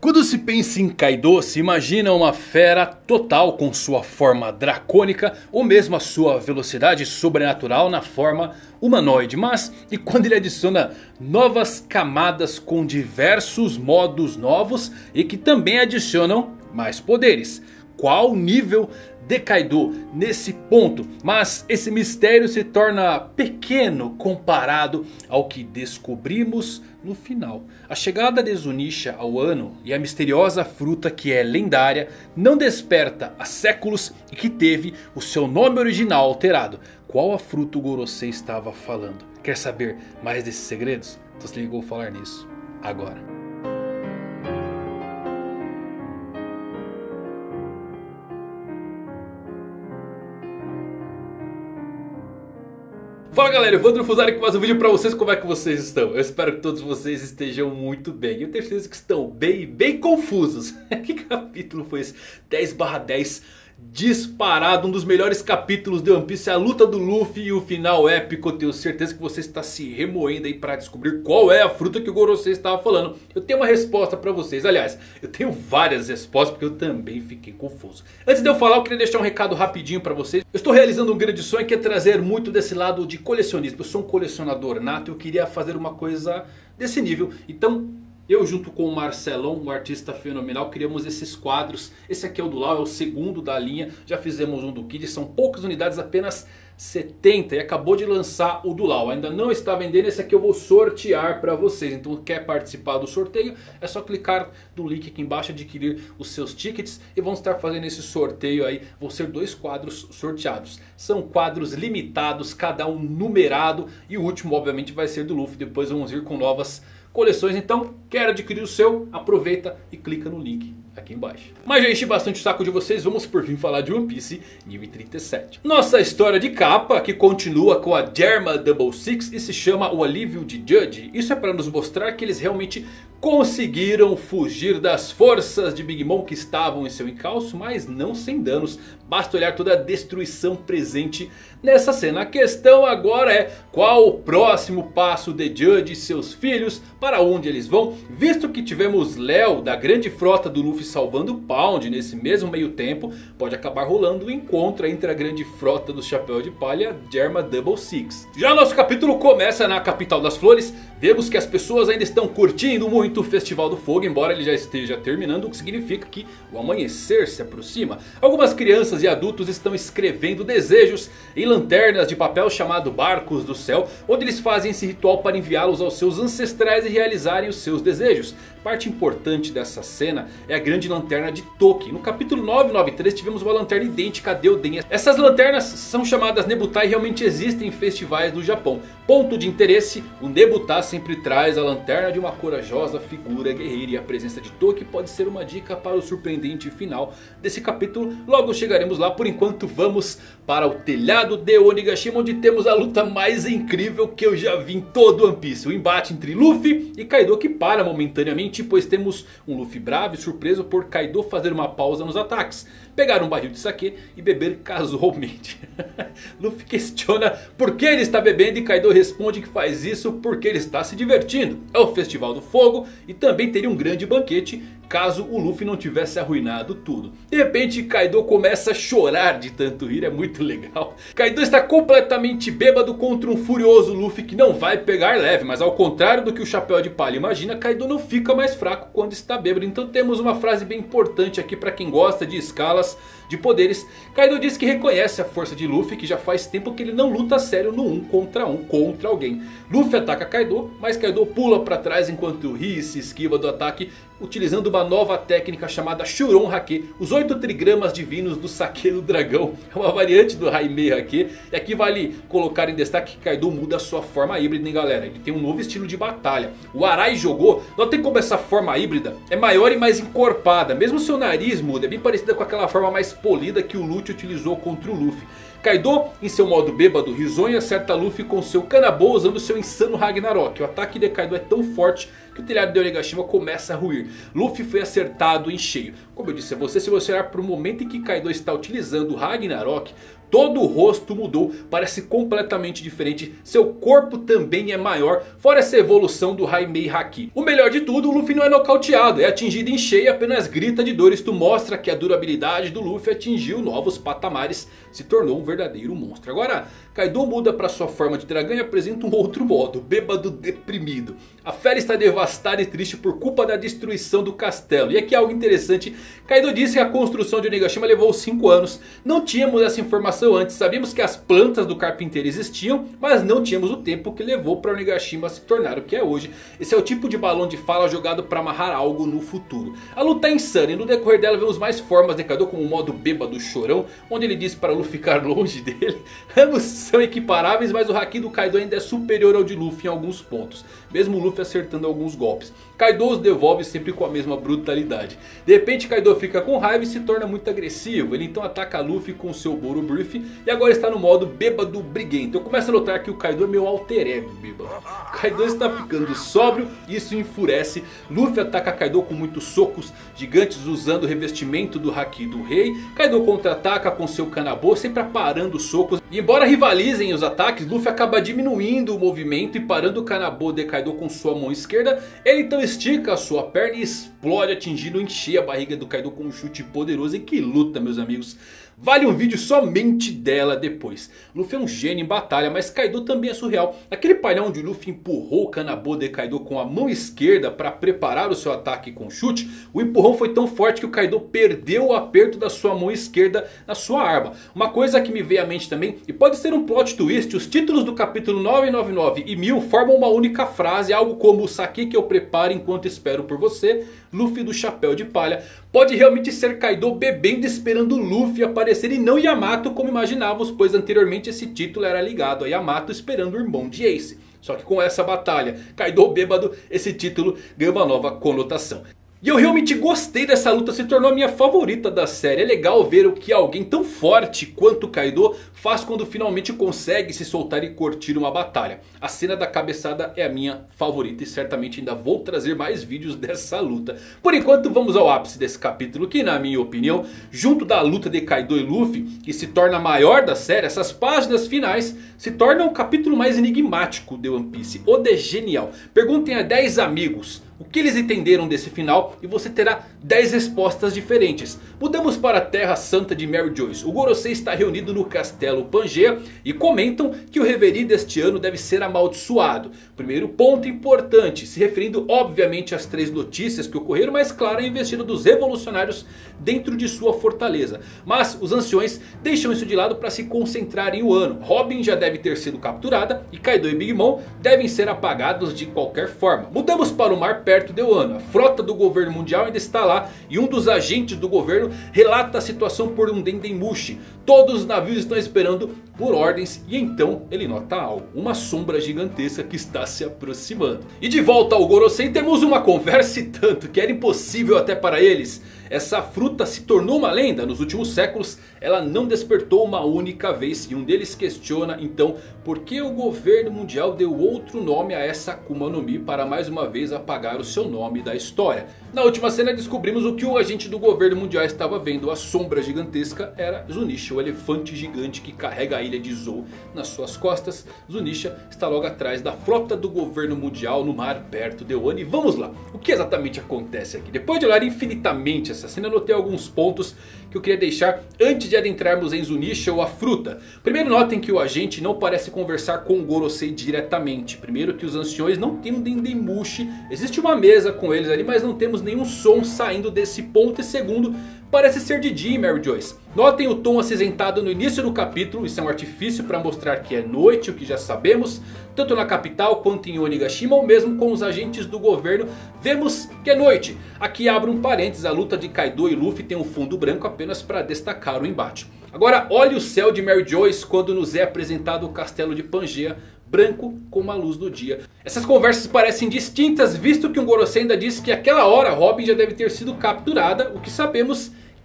Quando se pensa em Kaido, se imagina uma fera total com sua forma dracônica ou mesmo a sua velocidade sobrenatural na forma humanoide. Mas e quando ele adiciona novas camadas com diversos modos novos e que também adicionam mais poderes? Qual o nível de Kaido nesse ponto? Mas esse mistério se torna pequeno comparado ao que descobrimos no final. A chegada de Zunisha ao Wano e a misteriosa fruta que é lendária não desperta há séculos e que teve o seu nome original alterado. Qual a fruta o Gorosei estava falando? Quer saber mais desses segredos? Então se liga, eu vou falar nisso agora. Fala galera, Evandro Fusari com mais um vídeo pra vocês. Como é que vocês estão? Eu espero que todos vocês estejam muito bem. Eu tenho certeza que estão bem confusos. Que capítulo foi esse? 10/10 disparado, um dos melhores capítulos de One Piece. A luta do Luffy e o final épico. Eu tenho certeza que você está se remoendo aí pra descobrir qual é a fruta que o Gorosei estava falando. Eu tenho uma resposta pra vocês. Aliás, eu tenho várias respostas porque eu também fiquei confuso. Antes de eu falar, eu queria deixar um recado rapidinho pra vocês. Eu estou realizando um grande sonho que é trazer muito desse lado de colecionismo. Eu sou um colecionador nato e eu queria fazer uma coisa desse nível. Então eu junto com o Marcelão, um artista fenomenal, criamos esses quadros. Esse aqui é o do Lau, é o segundo da linha. Já fizemos um do Kid, são poucas unidades, apenas 70. E acabou de lançar o do Lau. Ainda não está vendendo, esse aqui eu vou sortear para vocês. Então quer participar do sorteio? É só clicar no link aqui embaixo, adquirir os seus tickets. E vamos estar fazendo esse sorteio aí. Vão ser 2 quadros sorteados. São quadros limitados, cada um numerado. E o último obviamente vai ser do Luffy. Depois vamos ir com novas coleções. Então quer adquirir o seu? Aproveita e clica no link aqui embaixo. Mas já enchi bastante o saco de vocês. Vamos por fim falar de One Piece nível 37. Nossa história de capa que continua com a Germa Double Six e se chama O Alívio de Judge. Isso é para nos mostrar que eles realmente conseguiram fugir das forças de Big Mom que estavam em seu encalço, mas não sem danos. Basta olhar toda a destruição presente nessa cena. A questão agora é qual o próximo passo de Judge e seus filhos, para onde eles vão, visto que tivemos Léo da grande frota do Luffy salvando o Pound nesse mesmo meio tempo. Pode acabar rolando um encontro entre a grande frota do Chapéu de Palha e a Germa Double Six. Já nosso capítulo começa na capital das flores. Vemos que as pessoas ainda estão curtindo muito o Festival do Fogo, embora ele já esteja terminando, o que significa que o amanhecer se aproxima. Algumas crianças e adultos estão escrevendo desejos em lanternas de papel chamado Barcos do Céu, onde eles fazem esse ritual para enviá-los aos seus ancestrais e realizarem os seus desejos. Parte importante dessa cena é a grande lanterna de Toki. No capítulo 993 tivemos uma lanterna idêntica a Deoden. Essas lanternas são chamadas Nebutai e realmente existem em festivais do Japão. Ponto de interesse, o Nebutai sempre traz a lanterna de uma corajosa figura guerreira. E a presença de Toki pode ser uma dica para o surpreendente final desse capítulo. Logo chegaremos lá. Por enquanto vamos para o telhado de Onigashima, onde temos a luta mais incrível que eu já vi em todo One Piece. O embate entre Luffy e Kaido que para momentaneamente, pois temos um Luffy bravo e surpreso por Kaido fazer uma pausa nos ataques, pegar um barril de sake e beber casualmente. Luffy questiona por que ele está bebendo e Kaido responde que faz isso porque ele está se divertindo. É o Festival do Fogo e também teria um grande banquete caso o Luffy não tivesse arruinado tudo. De repente Kaido começa a chorar de tanto rir, é muito legal. Kaido está completamente bêbado contra um furioso Luffy que não vai pegar leve. Mas ao contrário do que o Chapéu de Palha imagina, Kaido não fica mais fraco quando está bêbado. Então temos uma frase bem importante aqui para quem gosta de escalas de poderes. Kaido diz que reconhece a força de Luffy, que já faz tempo que ele não luta a sério no 1 contra 1 contra alguém. Luffy ataca Kaido, mas Kaido pula para trás enquanto ri e se esquiva do ataque, utilizando uma nova técnica chamada Shuron Hake, os 8 trigramas divinos do Sake do Dragão. É uma variante do Haimei Hake. E aqui vale colocar em destaque que Kaido muda a sua forma híbrida, hein galera. Ele tem um novo estilo de batalha. O Arai jogou, notem como essa forma híbrida é maior e mais encorpada. Mesmo seu nariz muda, é bem parecida com aquela forma mais polida que o Lute utilizou contra o Luffy. Kaido em seu modo bêbado risonho acerta Luffy com seu Kanabo usando seu insano Ragnarok. O ataque de Kaido é tão forte que o telhado de Onigashima começa a ruir. Luffy foi acertado em cheio. Como eu disse a você, se você olhar para o momento em que Kaido está utilizando o Ragnarok, todo o rosto mudou, parece completamente diferente. Seu corpo também é maior, fora essa evolução do Haimei Haki. O melhor de tudo, o Luffy não é nocauteado, é atingido em cheio e apenas grita de dor. Isto mostra que a durabilidade do Luffy atingiu novos patamares, se tornou um verdadeiro monstro. Agora, Kaido muda para sua forma de dragão e apresenta um outro modo, bêbado deprimido. A fera está devastada e triste por culpa da destruição do castelo. E aqui algo interessante, Kaido disse que a construção de Onigashima levou 5 anos. Não tínhamos essa informação antes, sabíamos que as plantas do carpinteiro existiam, mas não tínhamos o tempo que levou para Onigashima se tornar o que é hoje. Esse é o tipo de balão de fala jogado para amarrar algo no futuro. A luta é insana e no decorrer dela vemos mais formas de Kaido, como o modo bêbado chorão, onde ele diz para Luffy ficar longe dele. Ambos são equiparáveis, mas o Haki do Kaido ainda é superior ao de Luffy em alguns pontos, mesmo Luffy acertando alguns golpes. Kaido os devolve sempre com a mesma brutalidade. De repente Kaido fica com raiva e se torna muito agressivo. Ele então ataca Luffy com seu Boro Brief e agora está no modo bêbado briguento. Eu começo a notar que o Kaido é meu alter ego bêbado. Kaido está ficando sóbrio e isso enfurece. Luffy ataca Kaido com muitos socos gigantes usando o revestimento do Haki do rei. Kaido contra-ataca com seu Kanabo, sempre parando os socos. E embora rivalizem os ataques, Luffy acaba diminuindo o movimento e parando o Kanabo de Kaido com sua mão esquerda. Ele então estica a sua perna e explode, atingindo em cheio a barriga do Kaido com um chute poderoso. E que luta, meus amigos. Vale um vídeo somente dela depois. Luffy é um gênio em batalha, mas Kaido também é surreal. Aquele painel onde Luffy empurrou o Kanabo de Kaido com a mão esquerda para preparar o seu ataque com chute. O empurrão foi tão forte que o Kaido perdeu o aperto da sua mão esquerda na sua arma. Uma coisa que me veio à mente também, e pode ser um plot twist, os títulos do capítulo 999 e 1000 formam uma única frase. Algo como o sake que eu preparo enquanto espero por você, Luffy do chapéu de palha. Pode realmente ser Kaido bebendo esperando Luffy aparecer e não Yamato como imaginávamos, pois anteriormente esse título era ligado a Yamato esperando o irmão de Ace. Só que com essa batalha, Kaido bêbado, esse título ganha uma nova conotação. E eu realmente gostei dessa luta, se tornou a minha favorita da série. É legal ver o que alguém tão forte quanto Kaido faz quando finalmente consegue se soltar e curtir uma batalha. A cena da cabeçada é a minha favorita e certamente ainda vou trazer mais vídeos dessa luta. Por enquanto vamos ao ápice desse capítulo, que na minha opinião, junto da luta de Kaido e Luffy, que se torna a maior da série, essas páginas finais se tornam o capítulo mais enigmático de One Piece. Oda genial. Perguntem a 10 amigos o que eles entenderam desse final e você terá 10 respostas diferentes. Mudamos para a Terra Santa de Mary Joyce. O Gorosei está reunido no Castelo Pangaea e comentam que o Reverie deste ano deve ser amaldiçoado. Primeiro ponto importante, se referindo obviamente às 3 notícias que ocorreram, mas claro, a investida dos revolucionários dentro de sua fortaleza. Mas os anciões deixam isso de lado para se concentrar em Wano. Robin já deve ter sido capturada e Kaido e Big Mom devem ser apagados de qualquer forma. Mudamos para o mar perto de Wano. A frota do governo mundial ainda está lá e um dos agentes do governo relata a situação por um Dendemushi. Todos os navios estão esperando por ordens e então ele nota algo. Uma sombra gigantesca que está se aproximando. E de volta ao Gorosei temos uma conversa e tanto que era impossível até para eles. Essa fruta se tornou uma lenda. Nos últimos séculos ela não despertou uma única vez. E um deles questiona então por que o governo mundial deu outro nome a essa Akuma no Mi para mais uma vez apagar o seu nome da história. Na última cena descobrimos o que o agente do governo mundial estava vendo. A sombra gigantesca era Zunisha, o elefante gigante que carrega a ilha de Zou nas suas costas. Zunisha está logo atrás da frota do governo mundial no mar perto de Wano. E vamos lá, o que exatamente acontece aqui? Depois de olhar infinitamente essa cena, eu notei alguns pontos que eu queria deixar antes de adentrarmos em Zunisha ou a fruta. Primeiro, notem que o agente não parece conversar com o Gorosei diretamente. Primeiro, que os anciões não têm um Dendemushi. Existe uma mesa com eles ali, mas não temos nenhum som saindo desse ponto. E segundo, parece ser Didi e Mary Joyce. Notem o tom acinzentado no início do capítulo. Isso é um artifício para mostrar que é noite, o que já sabemos. Tanto na capital quanto em Onigashima, ou mesmo com os agentes do governo, vemos que é noite. Aqui abro um parênteses, a luta de Kaido e Luffy tem um fundo branco apenas para destacar o embate. Agora olhe o céu de Mary Joyce quando nos é apresentado o castelo de Pangaea, branco como a luz do dia. Essas conversas parecem distintas, visto que um Gorosei ainda disse que aquela hora Robin já deve ter sido capturada. O que sabemos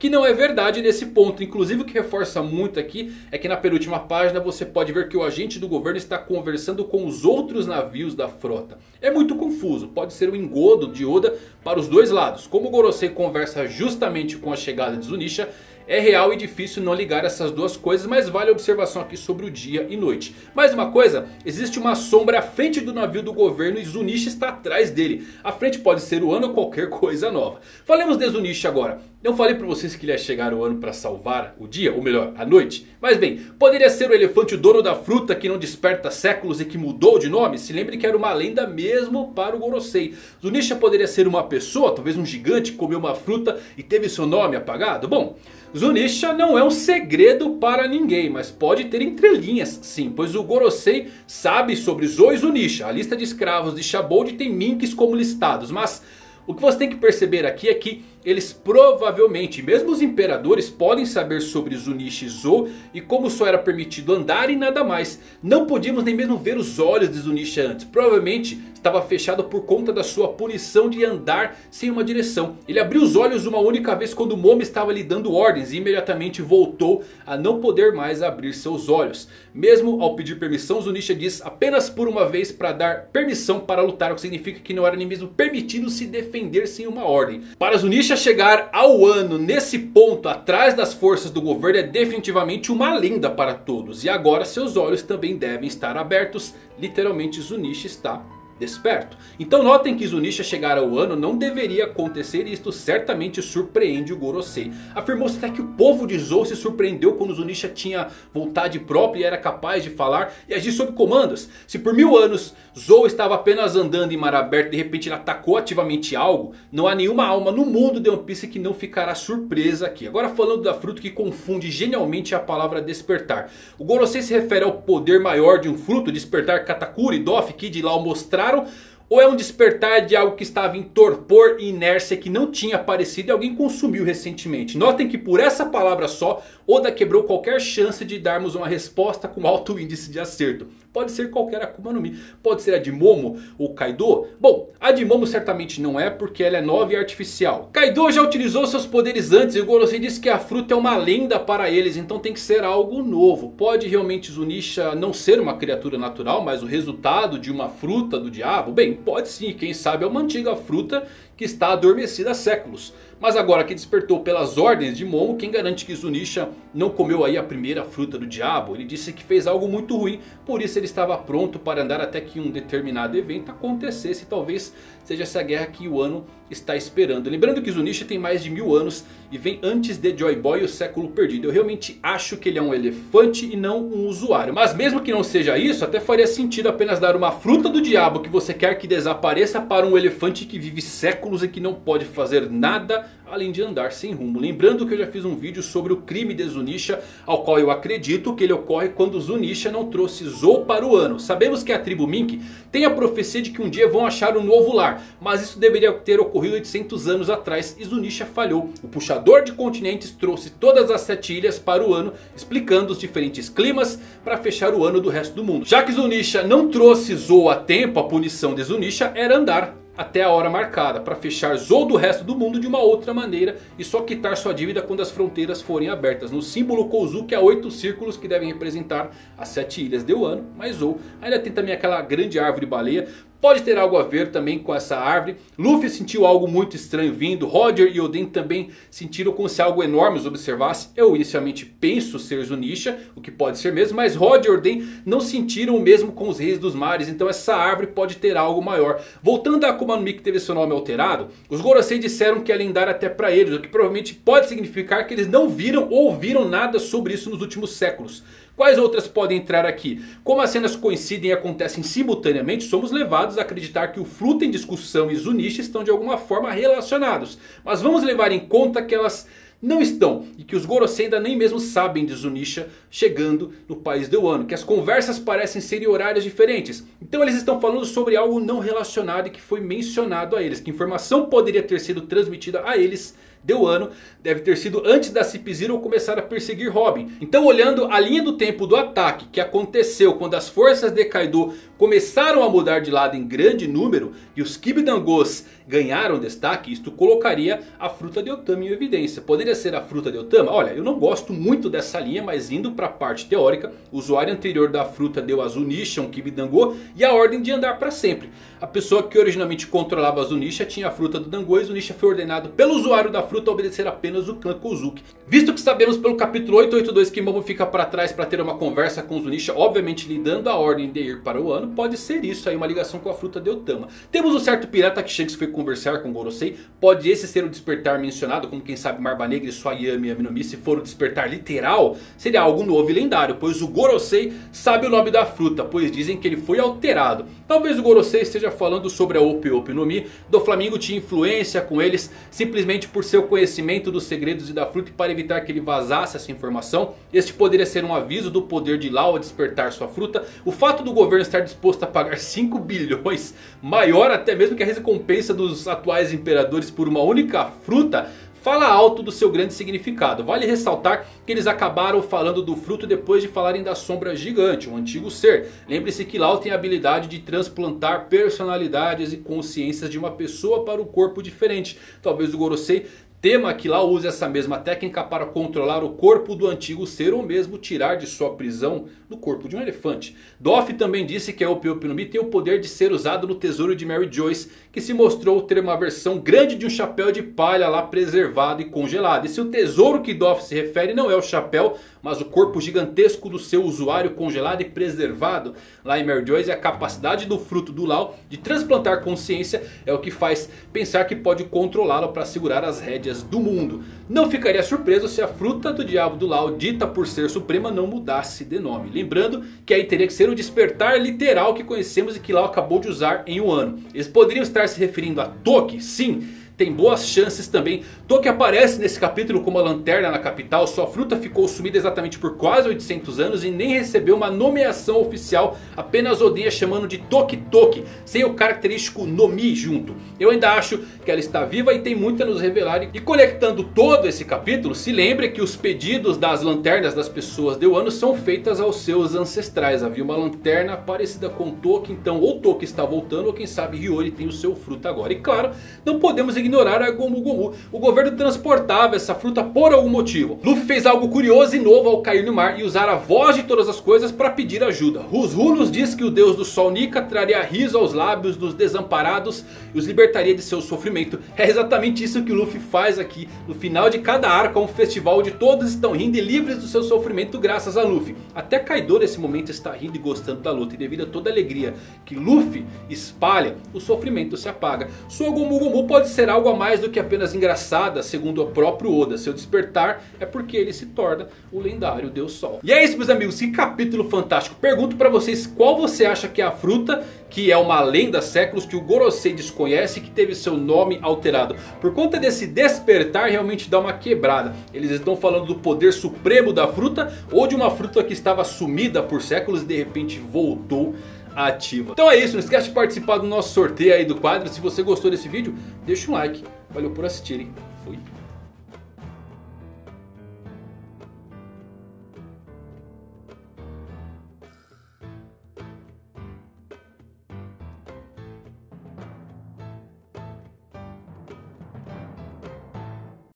que não é verdade nesse ponto. Inclusive o que reforça muito aqui é que na penúltima página você pode ver que o agente do governo está conversando com os outros navios da frota. É muito confuso, pode ser um engodo de Oda para os dois lados. Como o Gorosei conversa justamente com a chegada de Zunisha, é real e difícil não ligar essas duas coisas, mas vale a observação aqui sobre o dia e noite. Mais uma coisa, existe uma sombra à frente do navio do governo e Zunisha está atrás dele. À frente pode ser o ano ou qualquer coisa nova. Falemos de Zunisha agora. Não falei para vocês que ele ia chegar o ano para salvar o dia, ou melhor, a noite? Mas bem, poderia ser o elefante o dono da fruta que não desperta há séculos e que mudou de nome? Se lembre que era uma lenda mesmo para o Gorosei. Zunisha poderia ser uma pessoa, talvez um gigante que comeu uma fruta e teve seu nome apagado? Bom, Zunisha não é um segredo para ninguém, mas pode ter entrelinhas sim, pois o Gorosei sabe sobre Zou e Zunisha. A lista de escravos de Shabold tem minks como listados, mas o que você tem que perceber aqui é que eles provavelmente, mesmo os imperadores, podem saber sobre Zunisha e Zou e como só era permitido andar e nada mais. Não podíamos nem mesmo ver os olhos de Zunisha antes. Provavelmente estava fechado por conta da sua punição de andar sem uma direção. Ele abriu os olhos uma única vez quando Momo estava lhe dando ordens e imediatamente voltou a não poder mais abrir seus olhos. Mesmo ao pedir permissão, Zunisha diz apenas por uma vez para dar permissão para lutar, o que significa que não era nem mesmo permitido se defender sem uma ordem. Para Zunisha chegar ao ano nesse ponto atrás das forças do governo é definitivamente uma lenda para todos. E agora seus olhos também devem estar abertos. Literalmente Zunisha está desperto. Então notem que Zunisha chegar ao ano não deveria acontecer e isto certamente surpreende o Gorosei. Afirmou-se até que o povo de Zou se surpreendeu quando Zunisha tinha vontade própria e era capaz de falar e agir sob comandos. Se por 1000 anos Zou estava apenas andando em mar aberto e de repente ele atacou ativamente algo, não há nenhuma alma no mundo de One Piece que não ficará surpresa aqui. Agora falando da fruta que confunde genialmente a palavra despertar. O Gorosei se refere ao poder maior de um fruto, despertar Katakuri, Doff, Kid e Law mostraram, ou é um despertar de algo que estava em torpor e inércia que não tinha aparecido e alguém consumiu recentemente? Notem que por essa palavra só, Oda quebrou qualquer chance de darmos uma resposta com alto índice de acerto. Pode ser qualquer Akuma no Mi. Pode ser a de Momo ou Kaido. Bom, a de Momo certamente não é porque ela é nova e artificial. Kaido já utilizou seus poderes antes e o Gorosei disse que a fruta é uma lenda para eles. Então tem que ser algo novo. Pode realmente Zunisha não ser uma criatura natural, mas o resultado de uma fruta do diabo? Bem, pode sim. Quem sabe é uma antiga fruta que está adormecida há séculos. Mas agora que despertou pelas ordens de Momo, quem garante que Zunisha não comeu aí a primeira fruta do diabo? Ele disse que fez algo muito ruim, por isso ele estava pronto para andar até que um determinado evento acontecesse. Talvez seja essa guerra que o Wano está esperando. Lembrando que Zunisha tem mais de 1000 anos e vem antes de Joy Boy e o século perdido. Eu realmente acho que ele é um elefante e não um usuário. Mas mesmo que não seja isso, até faria sentido apenas dar uma fruta do diabo que você quer que desapareça para um elefante que vive séculos e que não pode fazer nada além de andar sem rumo. Lembrando que eu já fiz um vídeo sobre o crime de Zunisha, ao qual eu acredito que ele ocorre quando Zunisha não trouxe Zou para o ano. Sabemos que a tribo Mink tem a profecia de que um dia vão achar um novo lar, mas isso deveria ter ocorrido 800 anos atrás e Zunisha falhou. O puxador de continentes trouxe todas as 7 ilhas para o ano, explicando os diferentes climas para fechar o ano do resto do mundo. Já que Zunisha não trouxe Zou a tempo, a punição de Zunisha era andar até a hora marcada para fechar Zou do resto do mundo de uma outra maneira e só quitar sua dívida quando as fronteiras forem abertas. No símbolo Kozuki há 8 círculos que devem representar as 7 ilhas de Wano, mas Zou ainda tem também aquela grande árvore baleia. Pode ter algo a ver também com essa árvore. Luffy sentiu algo muito estranho vindo. Roger e Oden também sentiram como se algo enorme os observasse. Eu inicialmente penso ser Zunisha, o que pode ser mesmo. Mas Roger e Oden não sentiram o mesmo com os reis dos mares. Então essa árvore pode ter algo maior. Voltando a Akuma no Mi que teve seu nome alterado. Os Gorosei disseram que ia lendar até para eles. O que provavelmente pode significar que eles não viram ou ouviram nada sobre isso nos últimos séculos. Quais outras podem entrar aqui? Como as cenas coincidem e acontecem simultaneamente, somos levados a acreditar que o Fruta em discussão e Zunisha estão de alguma forma relacionados. Mas vamos levar em conta que elas não estão. E que os Gorosei ainda nem mesmo sabem de Zunisha chegando no país de Wano. Que as conversas parecem ser em horários diferentes. Então eles estão falando sobre algo não relacionado e que foi mencionado a eles. Que informação poderia ter sido transmitida a eles de Wano deve ter sido antes da Cip Zero começar a perseguir Robin. Então olhando a linha do tempo do ataque que aconteceu quando as forças de Kaido começaram a mudar de lado em grande número e os Kibidangos ganharam destaque, isto colocaria a fruta de Otami em evidência. Poderia obedecer à fruta de Otama? Olha, eu não gosto muito dessa linha, mas indo para a parte teórica, o usuário anterior da fruta deu a Zunisha um Kibidango e a ordem de andar para sempre. A pessoa que originalmente controlava a Zunisha tinha a fruta do Dango e Zunisha foi ordenado pelo usuário da fruta a obedecer apenas o clã Kozuki. Visto que sabemos pelo capítulo 882 que Momo fica para trás para ter uma conversa com Zunisha, obviamente lhe dando a ordem de ir para o ano, pode ser isso aí, uma ligação com a fruta de Otama. Temos um certo pirata que Shanks foi conversar com Gorosei. Pode esse ser o despertar mencionado, como quem sabe Barba Negra e sua Yami Yaminomi, se for o despertar literal, seria algo novo e lendário, pois o Gorosei sabe o nome da fruta, pois dizem que ele foi alterado. Talvez o Gorosei esteja falando sobre a Ope Ope no Mi. Doflamingo tinha influência com eles simplesmente por seu conhecimento dos segredos e da fruta, e para evitar que ele vazasse essa informação. Este poderia ser um aviso do poder de Law a despertar sua fruta. O fato do governo estar disposto a pagar 5 bilhões, maior até mesmo que a recompensa dos atuais imperadores por uma única fruta, fala alto do seu grande significado. Vale ressaltar que eles acabaram falando do fruto depois de falarem da sombra gigante, um antigo ser. Lembre-se que Law tem a habilidade de transplantar personalidades e consciências de uma pessoa para um corpo diferente. Talvez o Gorosei tema que Law use essa mesma técnica para controlar o corpo do antigo ser, ou mesmo tirar de sua prisão no corpo de um elefante. Doff também disse que a Ope Ope no Mi tem o poder de ser usado no tesouro de Mary Joyce, que se mostrou ter uma versão grande de um chapéu de palha lá preservado e congelado. E se o tesouro que Doff se refere não é o chapéu, mas o corpo gigantesco do seu usuário congelado e preservado lá em Mary Joyce, a capacidade do fruto do Law de transplantar consciência é o que faz pensar que pode controlá-lo para segurar as rédeas do mundo. Não ficaria surpreso se a fruta do diabo do Law, dita por ser suprema, não mudasse de nome. Lembrando que aí teria que ser o despertar literal que conhecemos e que Law acabou de usar em um ano. Eles poderiam estar se referindo a Toki? Sim. Tem boas chances também. Toki aparece nesse capítulo como a lanterna na capital. Sua fruta ficou sumida exatamente por quase 800 anos e nem recebeu uma nomeação oficial. Apenas odeia chamando de Toki Toki, sem o característico Nomi junto. Eu ainda acho que ela está viva e tem muito a nos revelar. E conectando todo esse capítulo, se lembre que os pedidos das lanternas das pessoas de Wano são feitas aos seus ancestrais. Havia uma lanterna parecida com Toki, então ou Toki está voltando ou quem sabe Hiyori tem o seu fruto agora. E claro, não podemos ignorar a Gomu Gomu. O governo transportava essa fruta por algum motivo. Luffy fez algo curioso e novo ao cair no mar e usar a voz de todas as coisas para pedir ajuda. Ruzru nos diz que o deus do sol Nika traria riso aos lábios dos desamparados e os libertaria de seu sofrimento. É exatamente isso que o Luffy faz aqui. No final de cada arco há um festival onde todos estão rindo e livres do seu sofrimento graças a Luffy. Até Kaido nesse momento está rindo e gostando da luta. E devido a toda a alegria que Luffy espalha, o sofrimento se apaga. Sua Gomu Gomu pode ser algo a mais do que apenas engraçada, segundo o próprio Oda. Seu despertar é porque ele se torna o lendário Deus Sol. E é isso, meus amigos, que capítulo fantástico. Pergunto pra vocês qual você acha que é a fruta que é uma lenda há séculos que o Gorosei desconhece e que teve seu nome alterado. Por conta desse despertar realmente dá uma quebrada. Eles estão falando do poder supremo da fruta ou de uma fruta que estava sumida por séculos e de repente voltou ativa. Então é isso, não esquece de participar do nosso sorteio aí do quadro. Se você gostou desse vídeo, deixa um like. Valeu por assistirem. Fui.